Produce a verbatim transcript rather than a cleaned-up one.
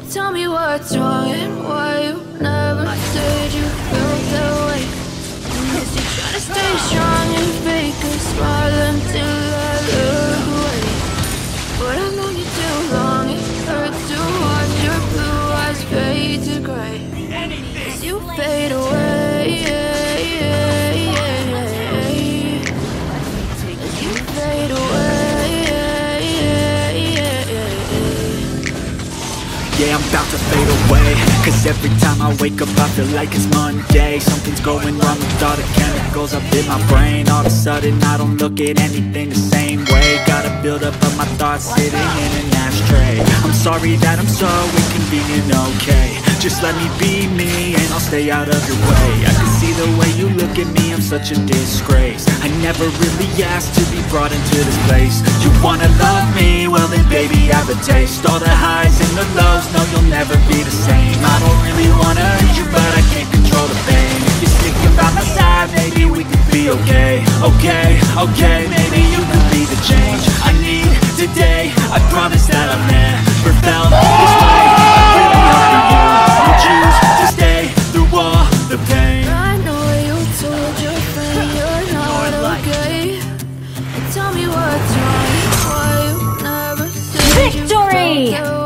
Tell me what's wrong and why you never said you felt that way. Is you try to stay strong and fake a smile until I look away? But I've known you too long, it hurts to watch your blue eyes fade to gray as you fade away, yeah, yeah, yeah. As you fade away, yeah, yeah, yeah, yeah. Yeah, I'm about to fade away, cause every time I wake up I feel like it's Monday. Something's going wrong with all the chemicals up in my brain. All of a sudden I don't look at anything the same way. Gotta build up of my thoughts sitting in an ashtray. I'm sorry that I'm so inconvenient, okay. Just let me be me and I'll stay out of your way. I can see the way you look at me, I'm such a disgrace. I never really asked to be brought into this place. You wanna love me? Well then baby I have a taste. All the highs and the lows, no you'll never be the same. I don't really wanna hurt you but I can't control the pain. If you're sticking by my side, maybe we could be okay. Okay, okay, maybe you could be the change I need today. I promise that I've never felt this way. I really hope that you will choose to stay through all the pain. I know you told your friend you're not okay. Tell me what's wrong, why you never said you felt that way.